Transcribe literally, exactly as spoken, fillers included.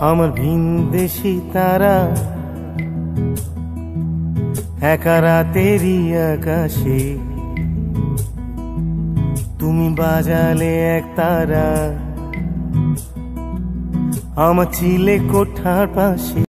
আমার ভিনদেশি তারা একা রাতেরই আকাশে তুমি বাজালে এক তারা আমার চিলে কোঠার পাশে।